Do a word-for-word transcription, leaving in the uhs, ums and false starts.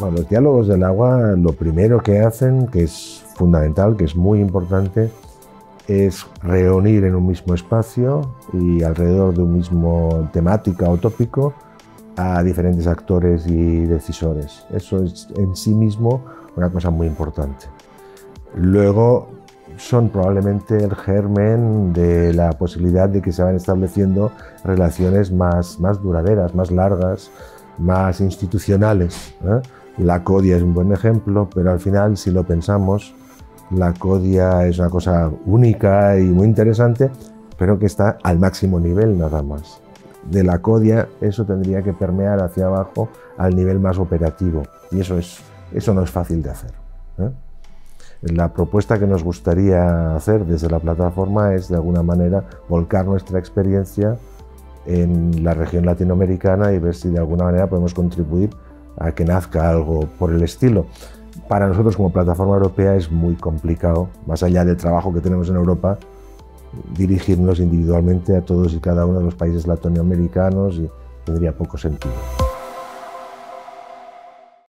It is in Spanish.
Bueno, los diálogos del agua, lo primero que hacen, que es fundamental, que es muy importante, es reunir en un mismo espacio y alrededor de un mismo temática o tópico a diferentes actores y decisores. Eso es en sí mismo una cosa muy importante. Luego son probablemente el germen de la posibilidad de que se vayan estableciendo relaciones más, más duraderas, más largas, más institucionales, ¿eh? La CODIA es un buen ejemplo, pero al final, si lo pensamos, la CODIA es una cosa única y muy interesante, pero que está al máximo nivel nada más. De la CODIA eso tendría que permear hacia abajo al nivel más operativo, y eso, es, eso no es fácil de hacer, ¿eh? La propuesta que nos gustaría hacer desde la plataforma es, de alguna manera, volcar nuestra experiencia en la región latinoamericana y ver si de alguna manera podemos contribuir a que nazca algo por el estilo. Para nosotros como plataforma europea es muy complicado, más allá del trabajo que tenemos en Europa, dirigirnos individualmente a todos y cada uno de los países latinoamericanos, y tendría poco sentido.